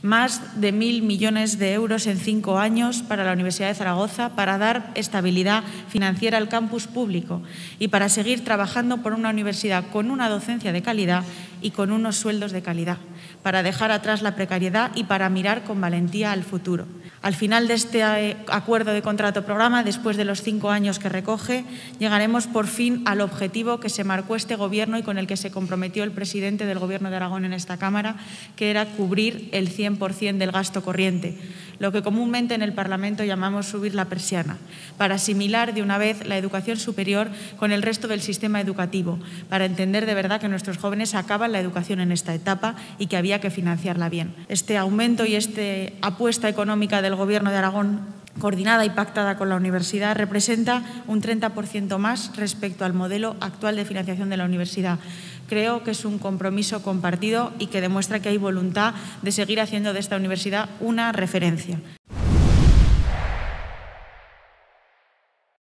Más de 1.000 millones de euros en 5 años para la Universidad de Zaragoza para dar estabilidad financiera al campus público y para seguir trabajando por una universidad con una docencia de calidad y con unos sueldos de calidad, para dejar atrás la precariedad y para mirar con valentía al futuro. Al final de este acuerdo de contrato-programa, después de los 5 años que recoge, llegaremos por fin al objetivo que se marcó este Gobierno y con el que se comprometió el presidente del Gobierno de Aragón en esta Cámara, que era cubrir el 100% del gasto corriente, lo que comúnmente en el Parlamento llamamos subir la persiana, para asimilar de una vez la educación superior con el resto del sistema educativo, para entender de verdad que nuestros jóvenes acaban la educación en esta etapa y que había que financiarla bien. Este aumento y esta apuesta económica del Gobierno de Aragón, coordinada y pactada con la universidad, representa un 30% más respecto al modelo actual de financiación de la universidad. Creo que es un compromiso compartido y que demuestra que hay voluntad de seguir haciendo de esta universidad una referencia.